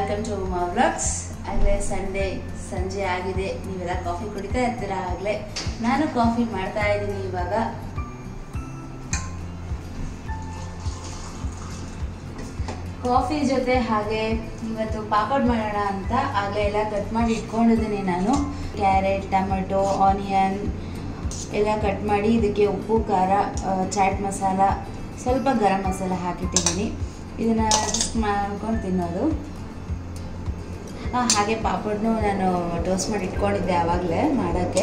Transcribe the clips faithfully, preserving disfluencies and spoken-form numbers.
Welcome to Uma vlogs. ಆಗಲೇ Sunday ಸಂಜೆ ಆಗಿದೆ, ನೀವೆಲ್ಲ ಕಾಫಿ ಕುಡಿತಾ ಇರ್ತೀರಾ. ಆಗಲೇ ನಾನು ಕಾಫಿ ಮಾಡ್ತಾ ಇದ್ದೀನಿ. ಇವಾಗ ಕಾಫಿ ಜೊತೆ ಹಾಗೆ ಇವತ್ತು ಪಾಪಡ್ ಮಾಡೋಣ ಅಂತ ಆಗಲೇ ಎಲ್ಲ ಕಟ್ ಮಾಡಿ ಇಟ್ಕೊಂಡಿದ್ದೀನಿ ನಾನು. ಕ್ಯಾರೆಟ್, ಟೊಮೆಟೊ, ಆನಿಯನ್ ಎಲ್ಲ ಕಟ್ ಮಾಡಿ ಇದಕ್ಕೆ ಉಪ್ಪು, ಖಾರ, ಚಾಟ್ ಮಸಾಲ, ಸ್ವಲ್ಪ ಗರಂ ಮಸಾಲ ಹಾಕಿಟ್ಟಿದ್ದೀನಿ. ಇದನ್ನು ಅಡ್ಜಸ್ಟ್ ಮಾಡ್ಕೊಂಡು ತಿನ್ನೋದು. ಹಾಗೆ ಪಾಪಡ್ನು ನಾನು ಟೋಸ್ಟ್ ಮಾಡಿ ಇಟ್ಕೊಂಡಿದ್ದೆ ಆವಾಗಲೇ ಮಾಡೋಕ್ಕೆ.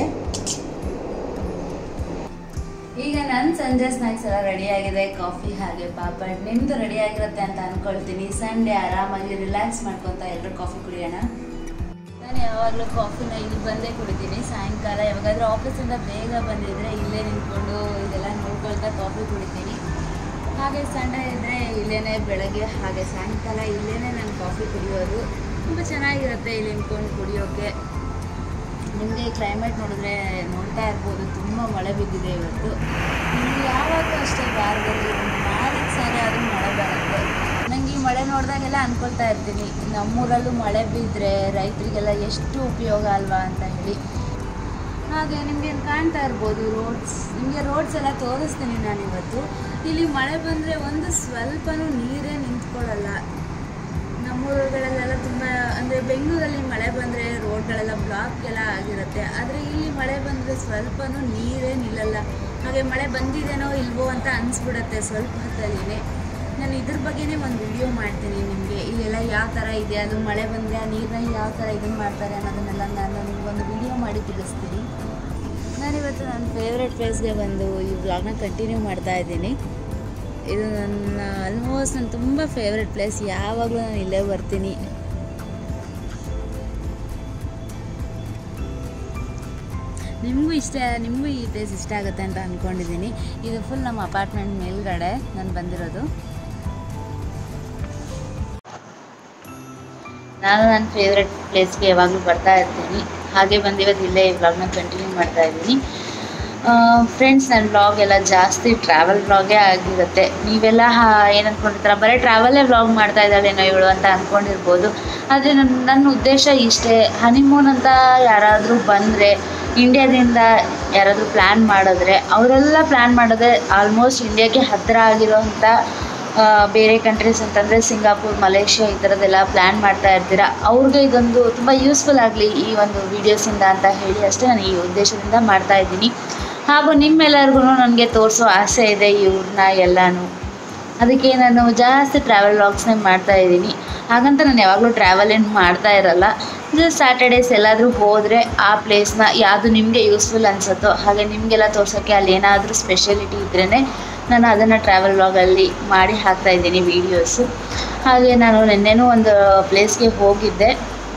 ಈಗ ನನ್ನ ಸಂಜೆ ಸ್ನ್ಯಾಕ್ಸ್ ಎಲ್ಲ ರೆಡಿಯಾಗಿದೆ, ಕಾಫಿ ಹಾಗೆ ಪಾಪಡ್. ನಿಮ್ಮದು ರೆಡಿಯಾಗಿರುತ್ತೆ ಅಂತ ಅಂದ್ಕೊಳ್ತೀನಿ. ಸಂಡೇ ಆರಾಮಾಗಿ ರಿಲ್ಯಾಕ್ಸ್ ಮಾಡ್ಕೊತಾ ಎಲ್ಲರೂ ಕಾಫಿ ಕುಡಿಯೋಣ. ನಾನು ಯಾವಾಗಲೂ ಕಾಫಿನ ಇಲ್ಲಿ ಬಂದೇ ಕುಡಿತೀನಿ. ಸಾಯಂಕಾಲ ಯಾವಾಗಾದರೂ ಆಫೀಸಿಂದ ಬೇಗ ಬಂದಿದ್ದರೆ ಇಲ್ಲೇ ನಿಂತ್ಕೊಂಡು ಇದೆಲ್ಲ ನೋಡ್ಕೊಳ್ತಾ ಕಾಫಿ ಕುಡಿತೀನಿ. ಹಾಗೆ ಸಂಡೇ ಇದ್ದರೆ ಇಲ್ಲೇ ಬೆಳಗ್ಗೆ ಹಾಗೆ ಸಾಯಂಕಾಲ ಇಲ್ಲೇ ನಾನು ಕಾಫಿ ಕುಡಿಯೋದು. ತುಂಬ ಚೆನ್ನಾಗಿರುತ್ತೆ ಇಲ್ಲಿ ನಿಂತ್ಕೊಂಡು ಕುಡಿಯೋಕ್ಕೆ. ನಿಮಗೆ ಕ್ಲೈಮೇಟ್ ನೋಡಿದ್ರೆ ನೋಡ್ತಾ ಇರ್ಬೋದು, ತುಂಬ ಮಳೆ ಬಿದ್ದಿದೆ ಇವತ್ತು. ನಿಮಗೆ ಯಾವಾಗ ಅಷ್ಟೇ ವಾರದಲ್ಲಿ ಒಂದು ನಾಲ್ಕು ಸಾರಿ ಆದರೂ ಮಳೆ ಬರುತ್ತೆ. ನನಗೆ ಈ ಮಳೆ ನೋಡಿದಾಗೆಲ್ಲ ಅಂದ್ಕೊಳ್ತಾ ಇರ್ತೀನಿ, ನಮ್ಮೂರಲ್ಲೂ ಮಳೆ ಬಿದ್ದರೆ ರೈತರಿಗೆಲ್ಲ ಎಷ್ಟು ಉಪಯೋಗ ಅಲ್ವಾ ಅಂತ ಹೇಳಿ. ಹಾಗೆ ನಿಮಗೆ ಕಾಣ್ತಾ ಇರ್ಬೋದು ರೋಡ್ಸ್, ನಿಮಗೆ ರೋಡ್ಸ್ ಎಲ್ಲ ತೋರಿಸ್ತೀನಿ ನಾನಿವತ್ತು. ಇಲ್ಲಿ ಮಳೆ ಬಂದರೆ ಒಂದು ಸ್ವಲ್ಪನೂ ನೀರೇ ನಿಂತ್ಕೊಳ್ಳಲ್ಲ. ನಮ್ಮೂರುಗಳಲ್ಲೆಲ್ಲ ತುಂಬ ಅಂದರೆ ಬೆಂಗಳೂರಲ್ಲಿ ಮಳೆ ಬಂದರೆ ರೋಡ್ಗಳೆಲ್ಲ ಬ್ಲಾಕ್ ಎಲ್ಲ ಆಗಿರುತ್ತೆ. ಆದರೆ ಇಲ್ಲಿ ಮಳೆ ಬಂದರೆ ಸ್ವಲ್ಪನೂ ನೀರೇ ನಿಲ್ಲಲ್ಲ. ಹಾಗೆ ಮಳೆ ಬಂದಿದೇನೋ ಇಲ್ವೋ ಅಂತ ಅನಿಸ್ಬಿಡುತ್ತೆ ಸ್ವಲ್ಪ ಹೊತ್ತಲ್ಲಿನೇ. ನಾನು ಇದ್ರ ಬಗ್ಗೆನೇ ಒಂದು ವಿಡಿಯೋ ಮಾಡ್ತೀನಿ ನಿಮಗೆ. ಇಲ್ಲೆಲ್ಲ ಯಾವ ಥರ ಇದೆ, ಅದು ಮಳೆ ಬಂದರೆ ಆ ನೀರನ್ನ ಯಾವ ಥರ ಇದನ್ನು ಮಾಡ್ತಾರೆ ಅನ್ನೋದನ್ನೆಲ್ಲ ನಾನು ನಿಮಗೊಂದು ವಿಡಿಯೋ ಮಾಡಿ ತಿಳಿಸ್ತೀನಿ. ನಾನಿವತ್ತು ನನ್ನ ಫೇವ್ರೆಟ್ ಪ್ಲೇಸ್ಗೆ ಬಂದು ಈ ವ್ಲಾಗ್ನ ಕಂಟಿನ್ಯೂ ಮಾಡ್ತಾ ಇದ್ದೀನಿ. ಇದು ನನ್ನ ಆಲ್ಮೋಸ್ಟ್ ನನ್ನ ತುಂಬ ಫೇವ್ರೆಟ್ ಪ್ಲೇಸ್. ಯಾವಾಗಲೂ ನಾನು ಇಲ್ಲೇ ಬರ್ತೀನಿ. ನಿಮಗೂ ಇಷ್ಟ ನಿಮಗೂ ಈ ಪ್ಲೇಸ್ ಇಷ್ಟ ಆಗುತ್ತೆ ಅಂತ ಅಂದ್ಕೊಂಡಿದ್ದೀನಿ. ಇದು ಫುಲ್ ನಮ್ಮ ಅಪಾರ್ಟ್ಮೆಂಟ್ ಮೇಲ್ಗಡೆ ನಾನು ಬಂದಿರೋದು. ನಾನು ನನ್ನ ಫೇವ್ರೆಟ್ ಪ್ಲೇಸ್ಗೆ ಯಾವಾಗಲೂ ಬರ್ತಾ ಇರ್ತೀನಿ. ಹಾಗೆ ಬಂದಿವತ್ತು ಇಲ್ಲೇ ಈ ವ್ಲಾಗ್ನ ಕಂಟಿನ್ಯೂ ಮಾಡ್ತಾ ಇದ್ದೀನಿ. ಫ್ರೆಂಡ್ಸ್, ನನ್ನ ವ್ಲಾಗ್ ಎಲ್ಲ ಜಾಸ್ತಿ ಟ್ರಾವೆಲ್ ವ್ಲಾಗೇ ಆಗಿರುತ್ತೆ. ನೀವೆಲ್ಲ ಏನು ಅಂದ್ಕೊಂಡಿರ್ತೀರ, ಬರೀ ಟ್ರಾವೆಲೇ ವ್ಲಾಗ್ ಮಾಡ್ತಾ ಇದ್ದಾಳೇನೋ ಇವಳು ಅಂತ ಅಂದ್ಕೊಂಡಿರ್ಬೋದು. ಆದರೆ ನನ್ನ ನನ್ನ ಉದ್ದೇಶ ಇಷ್ಟೇ. ಹನಿಮೂನ್ ಅಂತ ಯಾರಾದರೂ ಬಂದರೆ, ಇಂಡಿಯಾದಿಂದ ಯಾರಾದರೂ ಪ್ಲ್ಯಾನ್ ಮಾಡಿದ್ರೆ, ಅವರೆಲ್ಲ ಪ್ಲ್ಯಾನ್ ಮಾಡೋದೇ ಆಲ್ಮೋಸ್ಟ್ ಇಂಡಿಯಾಗೆ ಹತ್ತಿರ ಆಗಿರೋಂಥ ಬೇರೆ ಕಂಟ್ರೀಸ್ ಅಂತಂದರೆ ಸಿಂಗಾಪುರ್, ಮಲೇಷ್ಯಾ ಈ ಥರದ್ದೆಲ್ಲ ಪ್ಲ್ಯಾನ್ ಮಾಡ್ತಾ ಇರ್ತೀರ. ಅವ್ರಿಗೆ ಇದೊಂದು ತುಂಬ ಯೂಸ್ಫುಲ್ ಆಗಲಿ ಈ ಒಂದು ವೀಡಿಯೋಸಿಂದ ಅಂತ ಹೇಳಿ ಅಷ್ಟೇ ನಾನು ಈ ಉದ್ದೇಶದಿಂದ ಮಾಡ್ತಾಯಿದ್ದೀನಿ. ಹಾಗೂ ನಿಮ್ಮೆಲ್ಲರಿಗೂ ನನಗೆ ತೋರಿಸೋ ಆಸೆ ಇದೆ ಇವ್ರನ್ನ ಎಲ್ಲನೂ. ಅದಕ್ಕೆ ನಾನು ಜಾಸ್ತಿ ಟ್ರಾವೆಲ್ ವ್ಲಾಗ್ಸ್ನೇ ಮಾಡ್ತಾಯಿದ್ದೀನಿ. ಹಾಗಂತ ನಾನು ಯಾವಾಗಲೂ ಟ್ರಾವೆಲ್ ಏನು ಮಾಡ್ತಾ ಇರಲ್ಲ. ಜಸ್ಟ್ ಸ್ಯಾಟರ್ಡೇಸ್ ಎಲ್ಲಾದರೂ ಹೋದರೆ ಆ ಪ್ಲೇಸ್ನ ಯಾವುದು ನಿಮಗೆ ಯೂಸ್ಫುಲ್ ಅನಿಸುತ್ತೋ ಹಾಗೆ ನಿಮಗೆಲ್ಲ ತೋರ್ಸೋಕ್ಕೆ ಅಲ್ಲಿ ಏನಾದರೂ ಸ್ಪೆಷಾಲಿಟಿ ಇದ್ರೇ ನಾನು ಅದನ್ನು ಟ್ರಾವೆಲ್ ವ್ಲಾಗಲ್ಲಿ ಮಾಡಿ ಹಾಕ್ತಾಯಿದ್ದೀನಿ ವೀಡಿಯೋಸು. ಹಾಗೆ ನಾನು ನಿನ್ನೆನೂ ಒಂದು ಪ್ಲೇಸ್ಗೆ ಹೋಗಿದ್ದೆ.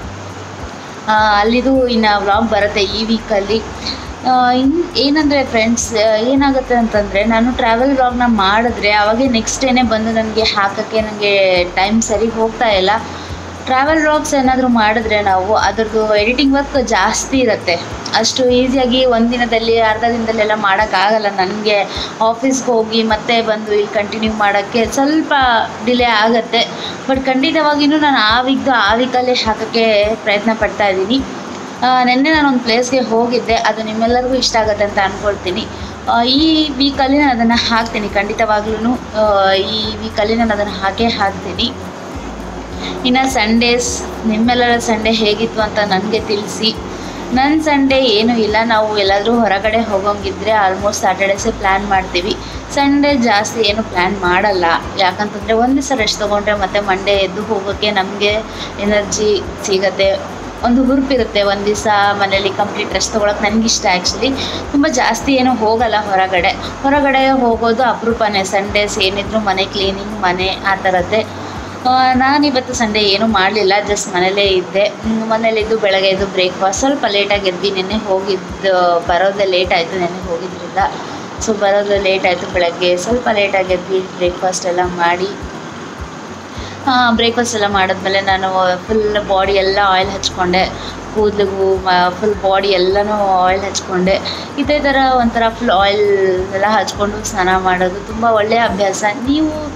ಅಲ್ಲಿದು ಇನ್ನು ವ್ಲಾಗ್ ಬರುತ್ತೆ ಈ ವೀಕಲ್ಲಿ. ಇನ್ನು ಏನಂದರೆ ಫ್ರೆಂಡ್ಸ್, ಏನಾಗುತ್ತೆ ಅಂತಂದರೆ ನಾನು ಟ್ರಾವೆಲ್ ವ್ಲಾಗ್ನ ಮಾಡಿದ್ರೆ ಅವಾಗೆ ನೆಕ್ಸ್ಟ್ ಡೇನೇ ಬಂದು ನನಗೆ ಹಾಕೋಕ್ಕೆ ನನಗೆ ಟೈಮ್ ಸರಿ ಹೋಗ್ತಾ ಇಲ್ಲ. ಟ್ರಾವೆಲ್ ವ್ಲಾಗ್ಸ್ ಏನಾದರೂ ಮಾಡಿದ್ರೆ ನಾವು ಅದರದ್ದು ಎಡಿಟಿಂಗ್ ವರ್ಕ್ ಜಾಸ್ತಿ ಇರುತ್ತೆ. ಅಷ್ಟು ಈಸಿಯಾಗಿ ಒಂದು ದಿನದಲ್ಲಿ ಅರ್ಧ ದಿನದಲ್ಲೆಲ್ಲ ಮಾಡೋಕ್ಕಾಗಲ್ಲ. ನನಗೆ ಆಫೀಸ್ಗೆ ಹೋಗಿ ಮತ್ತೆ ಬಂದು ಇಲ್ಲಿ ಕಂಟಿನ್ಯೂ ಮಾಡೋಕ್ಕೆ ಸ್ವಲ್ಪ ಡಿಲೇ ಆಗುತ್ತೆ. ಬಟ್ ಖಂಡಿತವಾಗಿಯೂ ನಾನು ಆ ವೀಕ್ದು ಆ ವೀಕಲ್ಲೇ ಹಾಕೋಕ್ಕೆ ಪ್ರಯತ್ನ ಪಡ್ತಾಯಿದ್ದೀನಿ. ನಿನ್ನೆ ನಾನೊಂದು ಪ್ಲೇಸ್ಗೆ ಹೋಗಿದ್ದೆ, ಅದು ನಿಮ್ಮೆಲ್ಲರಿಗೂ ಇಷ್ಟ ಆಗುತ್ತೆ ಅಂತ ಅಂದ್ಕೊಳ್ತೀನಿ. ಈ ವೀಕಲ್ಲಿ ನಾನು ಅದನ್ನು ಹಾಕ್ತೀನಿ. ಖಂಡಿತವಾಗ್ಲೂ ಈ ವೀಕಲ್ಲಿ ನಾನು ಅದನ್ನು ಹಾಕೇ ಹಾಕ್ತೀನಿ. ಇನ್ನು ಸಂಡೇಸ್, ನಿಮ್ಮೆಲ್ಲರ ಸಂಡೇ ಹೇಗಿತ್ತು ಅಂತ ನನಗೆ ತಿಳಿಸಿ. ನನ್ನ ಸಂಡೇ ಏನೂ ಇಲ್ಲ. ನಾವು ಎಲ್ಲಾದರೂ ಹೊರಗಡೆ ಹೋಗೋಂಗಿದ್ರೆ ಆಲ್ಮೋಸ್ಟ್ ಸ್ಯಾಟರ್ಡೇಸೇ ಪ್ಲ್ಯಾನ್ ಮಾಡ್ತೀವಿ. ಸಂಡೇ ಜಾಸ್ತಿ ಏನು ಪ್ಲ್ಯಾನ್ ಮಾಡಲ್ಲ. ಯಾಕಂತಂದರೆ ಒಂದು ದಿವಸ ರೆಸ್ಟ್ ತೊಗೊಂಡ್ರೆ ಮತ್ತು ಮಂಡೇ ಎದ್ದು ಹೋಗೋಕ್ಕೆ ನಮಗೆ ಎನರ್ಜಿ ಸಿಗುತ್ತೆ, ಒಂದು ಹುರುಪಿರುತ್ತೆ. ಒಂದು ದಿವಸ ಮನೇಲಿ ಕಂಪ್ಲೀಟ್ ರೆಸ್ಟ್ ತೊಗೊಳಕ್ಕೆ ನನಗಿಷ್ಟ. ಆ್ಯಕ್ಚುಲಿ ತುಂಬ ಜಾಸ್ತಿ ಏನೂ ಹೋಗಲ್ಲ ಹೊರಗಡೆ. ಹೊರಗಡೆ ಹೋಗೋದು ಅಪರೂಪನೇ. ಸಂಡೇಸ್ ಏನಿದ್ರು ಮನೆ ಕ್ಲೀನಿಂಗ್, ಮನೆ ಆ ಥರದ್ದೇ. ನಾನಿವತ್ತು ಸಂಡೇ ಏನೂ ಮಾಡಲಿಲ್ಲ, ಜಸ್ಟ್ ಮನೇಲೇ ಇದ್ದೆ. ಮನೇಲಿದ್ದು ಬೆಳಗ್ಗೆ ಎದ್ದು ಬ್ರೇಕ್ಫಾಸ್ಟ್ ಸ್ವಲ್ಪ ಲೇಟಾಗಿ ಎದ್ದು, ನೆನ್ನೆ ಹೋಗಿದ್ದು ಬರೋದೇ ಲೇಟ್ ಆಯಿತು. ನೆನ್ನೆ ಹೋಗಿದ್ರಿಂದ ಸೊ ಬರೋದು ಲೇಟ್ ಆಯಿತು. ಬೆಳಗ್ಗೆ ಸ್ವಲ್ಪ ಲೇಟಾಗಿ ಎದ್ದು ಬ್ರೇಕ್ಫಾಸ್ಟ್ ಎಲ್ಲ ಮಾಡಿ ಬ್ರೇಕ್ಫಾಸ್ಟ್ ಎಲ್ಲ ಮಾಡಿದ್ಮೇಲೆ ನಾನು ಫುಲ್ ಬಾಡಿ ಎಲ್ಲ ಆಯಿಲ್ ಹಚ್ಕೊಂಡೆ. ಕೂದಲಿಗೂ ಫುಲ್ ಬಾಡಿ ಎಲ್ಲನೂ ಆಯಿಲ್ ಹಚ್ಕೊಂಡೆ. ಇದೇ ಥರ ಒಂಥರ ಫುಲ್ ಆಯಿಲ್ ಎಲ್ಲ ಹಚ್ಕೊಂಡು ಸ್ನಾನ ಮಾಡೋದು ತುಂಬ ಒಳ್ಳೆಯ ಅಭ್ಯಾಸ. ನೀವು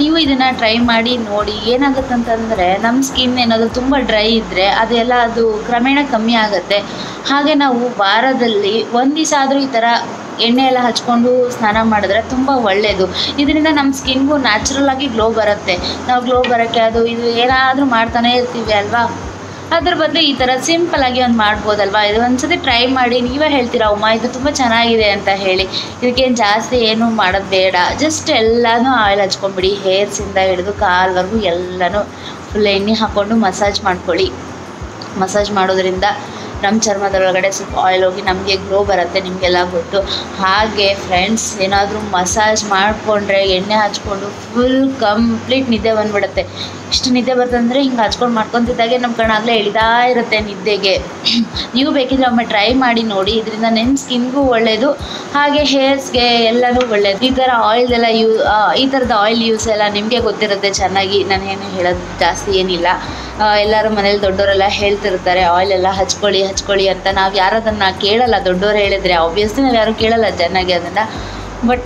ನೀವು ಇದನ್ನು ಟ್ರೈ ಮಾಡಿ ನೋಡಿ. ಏನಾಗುತ್ತಂತಂದರೆ ನಮ್ಮ ಸ್ಕಿನ್ ಏನಾದರೂ ತುಂಬ ಡ್ರೈ ಇದ್ದರೆ ಅದೆಲ್ಲ ಅದು ಕ್ರಮೇಣ ಕಮ್ಮಿ ಆಗುತ್ತೆ. ಹಾಗೆ ನಾವು ವಾರದಲ್ಲಿ ಒಂದು ದಿವಸ ಆದರೂ ಈ ಥರ ಎಣ್ಣೆ ಎಲ್ಲ ಹಚ್ಕೊಂಡು ಸ್ನಾನ ಮಾಡಿದ್ರೆ ತುಂಬ ಒಳ್ಳೆಯದು. ಇದರಿಂದ ನಮ್ಮ ಸ್ಕಿನ್ಗೂ ನ್ಯಾಚುರಲ್ ಆಗಿ ಗ್ಲೋ ಬರುತ್ತೆ. ನಾವು ಗ್ಲೋ ಬರೋಕ್ಕೆ ಅದು ಇದು ಏನಾದರೂ ಮಾಡ್ತಾನೆ ಇರ್ತೀವಿ ಅಲ್ವಾ, ಅದ್ರ ಬದಲು ಈ ಥರ ಸಿಂಪಲ್ಲಾಗಿ ಒಂದು ಮಾಡ್ಬೋದಲ್ವಾ. ಇದು ಒಂದ್ಸತಿ ಟ್ರೈ ಮಾಡಿ. ನೀವೇ ಹೇಳ್ತೀರಾ ಉಮಾ ಇದು ತುಂಬ ಚೆನ್ನಾಗಿದೆ ಅಂತ ಹೇಳಿ. ಇದಕ್ಕೇನು ಜಾಸ್ತಿ ಏನೂ ಮಾಡೋದು ಬೇಡ, ಜಸ್ಟ್ ಎಲ್ಲನೂ ಆಯಿಲ್ ಹಚ್ಕೊಂಡ್ಬಿಡಿ. ಹೇರ್ಸಿಂದ ಹಿಡಿದು ಕಾಲ್ವರೆಗೂ ಎಲ್ಲನೂ ಫುಲ್ ಎಣ್ಣೆ ಹಾಕ್ಕೊಂಡು ಮಸಾಜ್ ಮಾಡ್ಕೊಳ್ಳಿ. ಮಸಾಜ್ ಮಾಡೋದ್ರಿಂದ ನಮ್ಮ ಚರ್ಮದೊಳಗಡೆ ಸ್ವಲ್ಪ ಆಯಿಲ್ ಹೋಗಿ ನಮಗೆ ಗ್ಲೋ ಬರುತ್ತೆ, ನಿಮಗೆಲ್ಲ ಗೊತ್ತು. ಹಾಗೆ ಫ್ರೆಂಡ್ಸ್, ಏನಾದರೂ ಮಸಾಜ್ ಮಾಡಿಕೊಂಡ್ರೆ ಎಣ್ಣೆ ಹಚ್ಕೊಂಡು ಫುಲ್ ಕಂಪ್ಲೀಟ್ ನಿದ್ದೆ ಬಂದುಬಿಡುತ್ತೆ. ಇಷ್ಟು ನಿದ್ದೆ ಬರ್ತಂದರೆ ಹಿಂಗೆ ಹಚ್ಕೊಂಡು ಮಾಡ್ಕೊತಿದ್ದಾಗೆ ನಮ್ಮ ಕಣ್ಣಾಗಲೇ ಎಳಿತಾ ಇರುತ್ತೆ ನಿದ್ದೆಗೆ. ನೀವು ಬೇಕಿದ್ರೆ ಒಮ್ಮೆ ಟ್ರೈ ಮಾಡಿ ನೋಡಿ. ಇದರಿಂದ ನಿಮ್ಮ ಸ್ಕಿನ್ಗೂ ಒಳ್ಳೆಯದು, ಹಾಗೆ ಹೇರ್ಸ್ಗೆ ಎಲ್ಲನೂ ಒಳ್ಳೆಯದು. ಈ ಥರ ಆಯಿಲ್ ಎಲ್ಲ ಯೂ ಈ ಥರದ ಆಯಿಲ್ ಯೂಸ್ ಎಲ್ಲ ನಿಮಗೆ ಗೊತ್ತಿರುತ್ತೆ ಚೆನ್ನಾಗಿ. ನಾನೇನು ಹೇಳೋದು ಜಾಸ್ತಿ ಏನಿಲ್ಲ. ಎಲ್ಲರೂ ಮನೇಲಿ ದೊಡ್ಡವರೆಲ್ಲ ಹೇಳ್ತಿರ್ತಾರೆ ಆಯಿಲ್ ಎಲ್ಲ ಹಚ್ಕೊಳ್ಳಿ ಹಚ್ಕೊಳ್ಳಿ ಅಂತ. ನಾವು ಯಾರು ಅದನ್ನು ಕೇಳಲ್ಲ. ದೊಡ್ಡವರು ಹೇಳಿದರೆ ಆಬ್ವಿಯಸ್ಲಿ ನಾವು ಯಾರು ಕೇಳಲ್ಲ ಚೆನ್ನಾಗಿ ಅದನ್ನು. ಬಟ್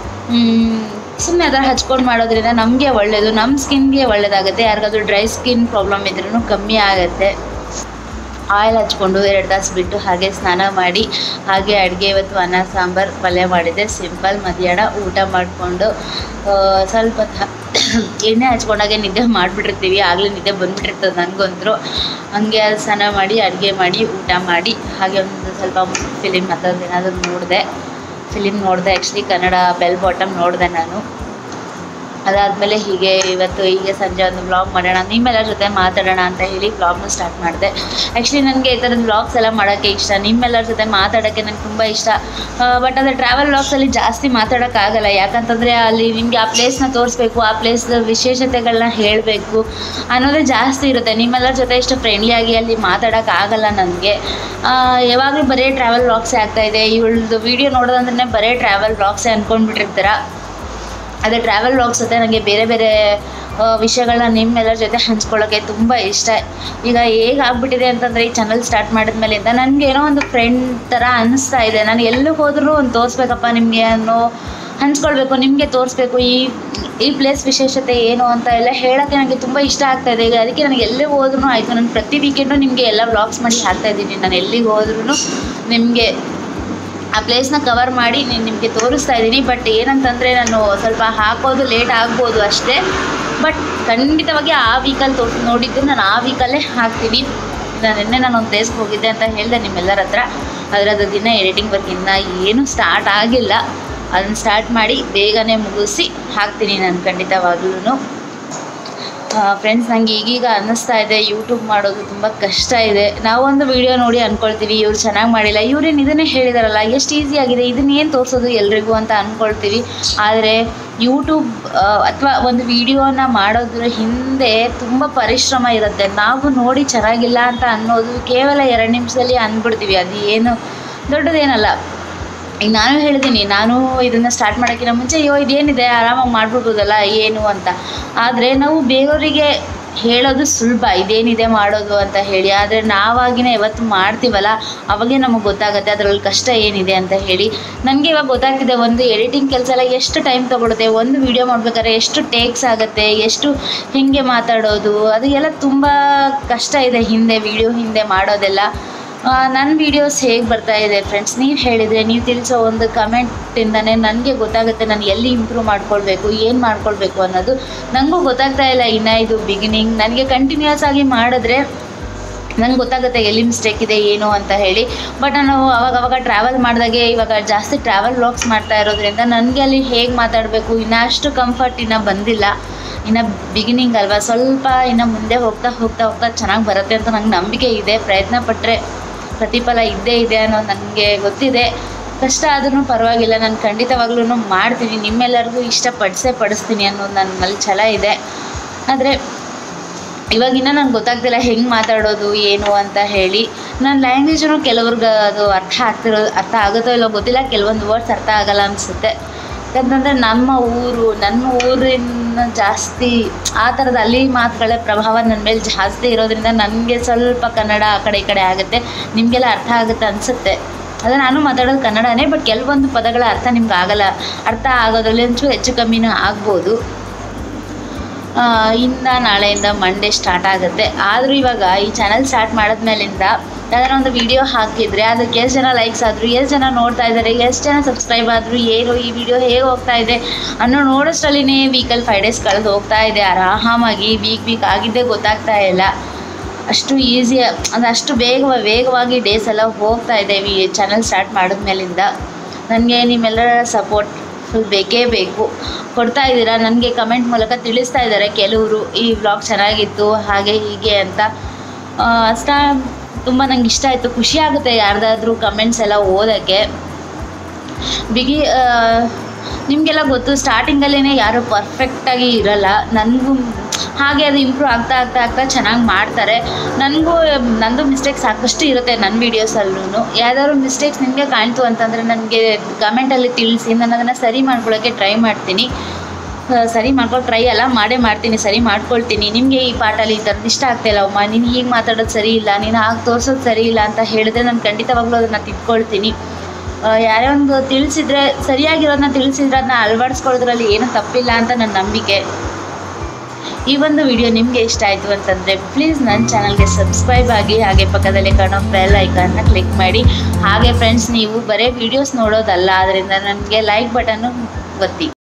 ಸುಮ್ಮನೆ ಅದರ ಹಚ್ಕೊಂಡು ಮಾಡೋದ್ರಿಂದ ನಮಗೆ ಒಳ್ಳೆಯದು, ನಮ್ಮ ಸ್ಕಿನ್ಗೆ ಒಳ್ಳೆಯದಾಗುತ್ತೆ. ಯಾರಿಗಾದ್ರೂ ಡ್ರೈ ಸ್ಕಿನ್ ಪ್ರಾಬ್ಲಮ್ ಇದ್ರೂ ಕಮ್ಮಿ ಆಗುತ್ತೆ. ಆಯಿಲ್ ಹಚ್ಕೊಂಡು ಎರಡು ತಾಸು ಬಿಟ್ಟು ಹಾಗೆ ಸ್ನಾನ ಮಾಡಿ, ಹಾಗೆ ಅಡುಗೆ ಇವತ್ತು ಅನ್ನ ಸಾಂಬಾರು ಪಲ್ಯ ಮಾಡಿದ್ದೆ. ಸಿಂಪಲ್ ಮಧ್ಯಾಹ್ನ ಊಟ ಮಾಡಿಕೊಂಡು ಸ್ವಲ್ಪ ಎಣ್ಣೆ ಹಚ್ಕೊಂಡಾಗೆ ನಿದ್ದೆ ಮಾಡಿಬಿಟ್ಟಿರ್ತೀವಿ. ಆಗಲೇ ನಿದ್ದೆ ಬಂದುಬಿಟ್ಟಿರ್ತದೆ ನನಗಂತೂ. ಹಂಗೆ ಸ್ನಾನ ಮಾಡಿ ಅಡುಗೆ ಮಾಡಿ ಊಟ ಮಾಡಿ ಹಾಗೆ ಒಂದು ಸ್ವಲ್ಪ ಫಿಲಿಮ್ ಮತ್ತೊಂದು ಏನಾದರೂ ನೋಡಿದೆ. ಫಿಲಿಮ್ ನೋಡಿದೆ ಆ್ಯಕ್ಚುಲಿ ಕನ್ನಡ ಬೆಲ್ ಬಾಟಮ್ ನೋಡಿದೆ ನಾನು. ಅದಾದಮೇಲೆ ಹೀಗೆ ಇವತ್ತು ಹೀಗೆ ಸಂಜೆ ಒಂದು ವ್ಲಾಗ್ ಮಾಡೋಣ, ನಿಮ್ಮೆಲ್ಲರ ಜೊತೆ ಮಾತಾಡೋಣ ಅಂತ ಹೇಳಿ ವ್ಲಾಗ್ನ ಸ್ಟಾರ್ಟ್ ಮಾಡಿದೆ. ಆ್ಯಕ್ಚುಲಿ ನನಗೆ ಈ ಥರದ ವ್ಲಾಗ್ಸ್ ಎಲ್ಲ ಮಾಡೋಕ್ಕೆ ಇಷ್ಟ, ನಿಮ್ಮೆಲ್ಲರ ಜೊತೆ ಮಾತಾಡೋಕ್ಕೆ ನನಗೆ ತುಂಬ ಇಷ್ಟ. ಬಟ್ ಅದು ಟ್ರಾವೆಲ್ ವ್ಲಾಗ್ಸಲ್ಲಿ ಜಾಸ್ತಿ ಮಾತಾಡೋಕ್ಕಾಗಲ್ಲ. ಯಾಕಂತಂದರೆ ಅಲ್ಲಿ ನಿಮಗೆ ಆ ಪ್ಲೇಸ್ನ ತೋರಿಸ್ಬೇಕು, ಆ ಪ್ಲೇಸ್ದ ವಿಶೇಷತೆಗಳನ್ನ ಹೇಳಬೇಕು ಅನ್ನೋದೇ ಜಾಸ್ತಿ ಇರುತ್ತೆ. ನಿಮ್ಮೆಲ್ಲರ ಜೊತೆ ಇಷ್ಟು ಫ್ರೆಂಡ್ಲಿಯಾಗಿ ಅಲ್ಲಿ ಮಾತಾಡೋಕ್ಕಾಗಲ್ಲ ನನಗೆ. ಯಾವಾಗಲೂ ಬರೀ ಟ್ರಾವೆಲ್ ವ್ಲಾಗ್ಸೇ ಆಗ್ತಾಯಿದೆ. ಇವಳದು ವೀಡಿಯೋ ನೋಡೋದಂದ್ರೆ ಬರೀ ಟ್ರಾವೆಲ್ ವ್ಲಾಗ್ಸೇ ಅಂದ್ಕೊಂಡ್ಬಿಟ್ಟಿರ್ತೀರ. ಅದೇ ಟ್ರಾವೆಲ್ ವ್ಲಾಗ್ಸ್ ಜೊತೆ ನನಗೆ ಬೇರೆ ಬೇರೆ ವಿಷಯಗಳನ್ನ ನಿಮ್ಮೆಲ್ಲರ ಜೊತೆ ಹಂಚ್ಕೊಳ್ಳೋಕ್ಕೆ ತುಂಬ ಇಷ್ಟ. ಈಗ ಹೇಗೆ ಆಗ್ಬಿಟ್ಟಿದೆ ಅಂತಂದರೆ ಈ ಚಾನಲ್ ಸ್ಟಾರ್ಟ್ ಮಾಡಿದ್ಮೇಲಿಂದ ನನಗೆ ಏನೋ ಒಂದು ಫ್ರೆಂಡ್ ಥರ ಅನ್ನಿಸ್ತಾ ಇದೆ. ನಾನು ಎಲ್ಲೂ ಹೋದರೂ ಒಂದು ತೋರಿಸ್ಬೇಕಪ್ಪ ನಿಮಗೆ ಅನ್ನೋ ಹಂಚ್ಕೊಳ್ಬೇಕು, ನಿಮಗೆ ತೋರಿಸ್ಬೇಕು ಈ ಈ ಪ್ಲೇಸ್ ವಿಶೇಷತೆ ಏನು ಅಂತ ಎಲ್ಲ ಹೇಳೋಕ್ಕೆ ನನಗೆ ತುಂಬ ಇಷ್ಟ ಆಗ್ತಾಯಿದೆ. ಈಗ ಅದಕ್ಕೆ ನನಗೆ ಎಲ್ಲಿಗೆ ಹೋದ್ರೂ ಆಯಿತು, ನಾನು ಪ್ರತಿ ವೀಕೆಂಡು ನಿಮಗೆ ಎಲ್ಲ ವ್ಲಾಗ್ಸ್ ಮಾಡಿ ಹಾಕ್ತಾಯಿದ್ದೀನಿ. ನಾನು ಎಲ್ಲಿಗೆ ಹೋದ್ರೂ ನಿಮಗೆ ಆ ಪ್ಲೇಸ್ನ ಕವರ್ ಮಾಡಿ ನೀನು ನಿಮಗೆ ತೋರಿಸ್ತಾ ಇದ್ದೀನಿ. ಬಟ್ ಏನಂತಂದರೆ ನಾನು ಸ್ವಲ್ಪ ಹಾಕೋದು ಲೇಟ್ ಆಗ್ಬೋದು ಅಷ್ಟೇ. ಬಟ್ ಖಂಡಿತವಾಗಿ ಆ ವೀಕಲ್ಲಿ ತೋರಿಸಿ ನೋಡಿದ್ದು ನಾನು ಆ ವೀಕಲ್ಲೇ ಹಾಕ್ತೀನಿ. ನಾನು ನಿನ್ನೆ ನಾನು ಒಂದು ಪ್ಲೇಸ್ಗೆ ಹೋಗಿದ್ದೆ ಅಂತ ಹೇಳಿದೆ ನಿಮ್ಮೆಲ್ಲರ ಹತ್ರ. ಅದರದ್ದು ದಿನ ಎಡಿಟಿಂಗ್ ವರ್ಕ್ ಇನ್ನೂ ಏನೂ ಸ್ಟಾರ್ಟ್ ಆಗಿಲ್ಲ. ಅದನ್ನು ಸ್ಟಾರ್ಟ್ ಮಾಡಿ ಬೇಗನೆ ಮುಗಿಸಿ ಹಾಕ್ತೀನಿ ನಾನು ಖಂಡಿತವಾಗ್ಲೂ. ಫ್ರೆಂಡ್ಸ್, ನನಗೆ ಈಗೀಗ ಅನ್ನಿಸ್ತಾ ಇದೆ ಯೂಟ್ಯೂಬ್ ಮಾಡೋದು ತುಂಬ ಕಷ್ಟ ಇದೆ. ನಾವೊಂದು ವೀಡಿಯೋ ನೋಡಿ ಅಂದ್ಕೊಳ್ತೀವಿ ಇವ್ರು ಚೆನ್ನಾಗಿ ಮಾಡಿಲ್ಲ, ಇವ್ರೇನು ಇದನ್ನೇ ಹೇಳಿದಾರಲ್ಲ ಎಷ್ಟು ಈಸಿಯಾಗಿದೆ, ಇದನ್ನೇನು ತೋರಿಸೋದು ಎಲ್ರಿಗೂ ಅಂತ ಅಂದ್ಕೊಳ್ತೀವಿ. ಆದರೆ ಯೂಟ್ಯೂಬ್ ಅಥವಾ ಒಂದು ವೀಡಿಯೋನ ಮಾಡೋದ್ರ ಹಿಂದೆ ತುಂಬ ಪರಿಶ್ರಮ ಇರುತ್ತೆ. ನಾವು ನೋಡಿ ಚೆನ್ನಾಗಿಲ್ಲ ಅಂತ ಅನ್ನೋದು ಕೇವಲ ಎರಡು ನಿಮಿಷದಲ್ಲಿ ಅಂದ್ಬಿಡ್ತೀವಿ. ಅದು ಏನು ದೊಡ್ಡದೇನಲ್ಲ. ಈಗ ನಾನು ಹೇಳಿದ್ದೀನಿ, ನಾನು ಇದನ್ನು ಸ್ಟಾರ್ಟ್ ಮಾಡೋಕ್ಕಿಂತ ಮುಂಚೆ ಅಯ್ಯೋ ಇದೇನಿದೆ ಆರಾಮಾಗಿ ಮಾಡಿಬಿಡ್ಬೋದಲ್ಲ ಏನು ಅಂತ. ಆದರೆ ನಾವು ಬೇರೆಯವರಿಗೆ ಹೇಳೋದು ಸುಲಭ ಇದೇನಿದೆ ಮಾಡೋದು ಅಂತ ಹೇಳಿ. ಆದರೆ ನಾವಾಗಿನೇ ಯಾವತ್ತು ಮಾಡ್ತೀವಲ್ಲ ಅವಾಗೇ ನಮಗೆ ಗೊತ್ತಾಗುತ್ತೆ ಅದರಲ್ಲಿ ಕಷ್ಟ ಏನಿದೆ ಅಂತ ಹೇಳಿ. ನನಗೆ ಇವಾಗ ಗೊತ್ತಾಗ್ತಿದೆ ಒಂದು ಎಡಿಟಿಂಗ್ ಕೆಲಸ ಎಲ್ಲ ಎಷ್ಟು ಟೈಮ್ ತೊಗೊಳುತ್ತೆ, ಒಂದು ವೀಡಿಯೋ ಮಾಡ್ಬೇಕಾದ್ರೆ ಎಷ್ಟು ಟೇಕ್ಸ್ ಆಗುತ್ತೆ, ಎಷ್ಟು ಹಿಂಗೆ ಮಾತಾಡೋದು, ಅದು ಎಲ್ಲ ತುಂಬ ಕಷ್ಟ ಇದೆ ಹಿಂದೆ, ವೀಡಿಯೋ ಹಿಂದೆ ಮಾಡೋದೆಲ್ಲ. ನನ್ನ ವೀಡಿಯೋಸ್ ಹೇಗೆ ಬರ್ತಾ ಇದೆ ಫ್ರೆಂಡ್ಸ್, ನೀವು ಹೇಳಿದರೆ, ನೀವು ತಿಳಿಸೋ ಒಂದು ಕಮೆಂಟಿಂದನೇ ನನಗೆ ಗೊತ್ತಾಗುತ್ತೆ ನಾನು ಎಲ್ಲಿ ಇಂಪ್ರೂವ್ ಮಾಡ್ಕೊಳ್ಬೇಕು, ಏನು ಮಾಡ್ಕೊಳ್ಬೇಕು ಅನ್ನೋದು. ನನಗೂ ಗೊತ್ತಾಗ್ತಾ ಇಲ್ಲ ಇನ್ನು, ಇದು ಬಿಗಿನಿಂಗ್. ನನಗೆ ಕಂಟಿನ್ಯೂಸ್ ಆಗಿ ಮಾಡಿದ್ರೆ ನನಗೆ ಗೊತ್ತಾಗುತ್ತೆ ಎಲ್ಲಿ ಮಿಸ್ಟೇಕ್ ಇದೆ ಏನು ಅಂತ ಹೇಳಿ. ಬಟ್ ನಾನು ಅವಾಗ ಅವಾಗ ಟ್ರಾವೆಲ್ ಮಾಡಿದಾಗೆ ಇವಾಗ ಜಾಸ್ತಿ ಟ್ರಾವೆಲ್ ವ್ಲಾಗ್ಸ್ ಮಾಡ್ತಾ ಇರೋದ್ರಿಂದ ನನಗೆ ಅಲ್ಲಿ ಹೇಗೆ ಮಾತಾಡಬೇಕು ಇನ್ನೂ ಅಷ್ಟು ಕಂಫರ್ಟ್ ಇನ್ನೂ ಬಂದಿಲ್ಲ. ಇನ್ನು ಬಿಗಿನಿಂಗ್ ಅಲ್ವಾ, ಸ್ವಲ್ಪ ಇನ್ನು ಮುಂದೆ ಹೋಗ್ತಾ ಹೋಗ್ತಾ ಹೋಗ್ತಾ ಚೆನ್ನಾಗಿ ಬರುತ್ತೆ ಅಂತ ನಂಗೆ ನಂಬಿಕೆ ಇದೆ. ಪ್ರಯತ್ನ ಪಟ್ಟರೆ ಪ್ರತಿಫಲ ಇದ್ದೇ ಇದೆ ಅನ್ನೋದು ನನಗೆ ಗೊತ್ತಿದೆ. ಕಷ್ಟ ಆದ್ರೂ ಪರವಾಗಿಲ್ಲ, ನಾನು ಖಂಡಿತವಾಗ್ಲೂ ಮಾಡ್ತೀನಿ, ನಿಮ್ಮೆಲ್ಲರಿಗೂ ಇಷ್ಟಪಡಿಸೇ ಪಡಿಸ್ತೀನಿ ಅನ್ನೋದು ನನ್ನಲ್ಲಿ ಛಲ ಇದೆ. ಆದರೆ ಇವಾಗಿನ್ನ ನನಗೆ ಗೊತ್ತಾಗ್ತಿಲ್ಲ ಹೆಂಗೆ ಮಾತಾಡೋದು ಏನು ಅಂತ ಹೇಳಿ. ನನ್ನ ಲ್ಯಾಂಗ್ವೇಜೂ ಕೆಲವ್ರಿಗೆ ಅದು ಅರ್ಥ ಆಗ್ತಿರೋ ಅರ್ಥ ಆಗುತ್ತೋ ಇಲ್ಲೋ ಗೊತ್ತಿಲ್ಲ, ಕೆಲವೊಂದು ವರ್ಡ್ಸ್ ಅರ್ಥ ಆಗೋಲ್ಲ ಅನಿಸುತ್ತೆ. ಯಾಕಂತಂದರೆ ನಮ್ಮ ಊರು ನನ್ನ ಊರಿನ ಜಾಸ್ತಿ ಆ ಥರದ ಅಲ್ಲಿ ಮಾತುಗಳೇ ಪ್ರಭಾವ ನನ್ನ ಮೇಲೆ ಜಾಸ್ತಿ ಇರೋದ್ರಿಂದ ನನಗೆ ಸ್ವಲ್ಪ ಕನ್ನಡ ಆ ಕಡೆ ಈ ಕಡೆ ಆಗುತ್ತೆ, ನಿಮಗೆಲ್ಲ ಅರ್ಥ ಆಗುತ್ತೆ ಅನಿಸುತ್ತೆ. ಅದೇ ನಾನು ಮಾತಾಡೋದು ಕನ್ನಡನೇ, ಬಟ್ ಕೆಲವೊಂದು ಪದಗಳ ಅರ್ಥ ನಿಮ್ಗೆ ಆಗಲ್ಲ, ಅರ್ಥ ಆಗೋದ್ರಲ್ಲಿ ಒಂಚೂರು ಹೆಚ್ಚು ಕಮ್ಮಿನೂ ಆಗ್ಬೋದು. ಇನ್ನು ನಾಳೆಯಿಂದ ಮಂಡೇ ಸ್ಟಾರ್ಟ್ ಆಗುತ್ತೆ. ಆದರೂ ಇವಾಗ ಈ ಚಾನಲ್ ಸ್ಟಾರ್ಟ್ ಮಾಡಿದ್ಮೇಲಿಂದ ಯಾವ್ದಾರ ಒಂದು ವಿಡಿಯೋ ಹಾಕಿದರೆ ಅದಕ್ಕೆ ಎಷ್ಟು ಜನ ಲೈಕ್ಸ್ ಆದರು, ಎಷ್ಟು ಜನ ನೋಡ್ತಾ ಇದ್ದಾರೆ, ಎಷ್ಟು ಜನ ಸಬ್ಸ್ಕ್ರೈಬ್ ಆದರು, ಏನು ಈ ವಿಡಿಯೋ ಹೇಗೆ ಹೋಗ್ತಾ ಇದೆ ಅನ್ನೋ ನೋಡೋಷ್ಟರಲ್ಲಿನೇ ವೀಕಲ್ಲಿ ಫೈವ್ ಡೇಸ್ ಕಳೆದು ಹೋಗ್ತಾ ಇದೆ ಆರಾಮಾಗಿ. ವೀಕ್ ವೀಕ್ ಆಗಿದ್ದೇ ಗೊತ್ತಾಗ್ತಾ ಇಲ್ಲ. ಅಷ್ಟು ಈಸಿ ಅಂದರೆ ಅಷ್ಟು ಬೇಗ ವೇಗವಾಗಿ ಡೇಸ್ ಎಲ್ಲ ಹೋಗ್ತಾ ಇದೆ ಈ ಚಾನಲ್ ಸ್ಟಾರ್ಟ್ ಮಾಡಿದ್ಮೇಲಿಂದ. ನನಗೆ ನಿಮ್ಮೆಲ್ಲರ ಸಪೋರ್ಟ್ ಫುಲ್ ಬೇಕೇ ಬೇಕು. ಕೊಡ್ತಾ ಇದ್ದೀರಾ, ನನಗೆ ಕಮೆಂಟ್ ಮೂಲಕ ತಿಳಿಸ್ತಾ ಇದ್ದಾರೆ ಕೆಲವರು ಈ ವ್ಲಾಗ್ ಚೆನ್ನಾಗಿತ್ತು ಹಾಗೆ ಹೀಗೆ ಅಂತ. ಅಷ್ಟ ತುಂಬ ನಂಗೆ ಇಷ್ಟ ಆಯಿತು, ಖುಷಿ ಆಗುತ್ತೆ ಯಾರ್ದಾದ್ರೂ ಕಮೆಂಟ್ಸ್ ಎಲ್ಲ ಓದೋಕ್ಕೆ. ಬಿಗಿ ನಿಮಗೆಲ್ಲ ಗೊತ್ತು, ಸ್ಟಾರ್ಟಿಂಗಲ್ಲೇ ಯಾರು ಪರ್ಫೆಕ್ಟಾಗಿ ಇರೋಲ್ಲ. ನನಗೂ ಹಾಗೆ ಅದು ಇಂಪ್ರೂವ್ ಆಗ್ತಾ ಆಗ್ತಾ ಆಗ್ತಾ ಚೆನ್ನಾಗಿ ಮಾಡ್ತಾರೆ. ನನಗೂ ನಂದು ಮಿಸ್ಟೇಕ್ಸ್ ಸಾಕಷ್ಟು ಇರುತ್ತೆ ನನ್ನ ವೀಡಿಯೋಸಲ್ಲೂ. ಯಾವ್ದಾದ್ರು ಮಿಸ್ಟೇಕ್ಸ್ ನಿಮಗೆ ಕಾಣ್ತು ಅಂತಂದರೆ ನನಗೆ ಕಮೆಂಟಲ್ಲಿ ತಿಳಿಸಿ, ನಾನು ಅದನ್ನು ಸರಿ ಮಾಡ್ಕೊಳ್ಳೋಕ್ಕೆ ಟ್ರೈ ಮಾಡ್ತೀನಿ. ಸರಿ ಮಾಡ್ಕೊಂಡು ಟ್ರೈ ಎಲ್ಲ ಮಾಡೇ ಮಾಡ್ತೀನಿ, ಸರಿ ಮಾಡ್ಕೊಳ್ತೀನಿ. ನಿಮಗೆ ಈ ಪಾಠಲ್ಲಿ ಈ ಥರದ್ದು ಇಷ್ಟ ಆಗ್ತಾಯಿಲ್ಲ ಅಮ್ಮ, ನೀನು ಹೀಗೆ ಮಾತಾಡೋದು ಸರಿ ಇಲ್ಲ, ನೀನು ಹಾಗೆ ತೋರಿಸೋದು ಸರಿ ಇಲ್ಲ ಅಂತ ಹೇಳಿದ್ರೆ ನಾನು ಖಂಡಿತವಾಗ್ಲೂ ಅದನ್ನು ತಿದ್ಕೊಳ್ತೀನಿ. ಯಾರೇ ಒಂದು ತಿಳಿಸಿದರೆ, ಸರಿಯಾಗಿರೋದನ್ನ ತಿಳಿಸಿದ್ರೆ ಅದನ್ನ ಅಳವಡಿಸ್ಕೊಳ್ಳೋದ್ರಲ್ಲಿ ಏನೂ ತಪ್ಪಿಲ್ಲ ಅಂತ ನನ್ನ ನಂಬಿಕೆ. ಈ ಒಂದು ವಿಡಿಯೋ ನಿಮಗೆ ಇಷ್ಟ ಆಯಿತು ಅಂತಂದರೆ ಪ್ಲೀಸ್ ನನ್ನ ಚಾನಲ್ಗೆ ಸಬ್ಸ್ಕ್ರೈಬ್ ಆಗಿ, ಹಾಗೆ ಪಕ್ಕದಲ್ಲಿ ಕಾಣೋ ಬೆಲ್ ಐಕಾನ್ನ ಕ್ಲಿಕ್ ಮಾಡಿ. ಹಾಗೆ ಫ್ರೆಂಡ್ಸ್, ನೀವು ಬರೀ ವೀಡಿಯೋಸ್ ನೋಡೋದಲ್ಲ, ಅದರಿಂದ ನನಗೆ ಲೈಕ್ ಬಟನ್ನು ಒತ್ತಿ.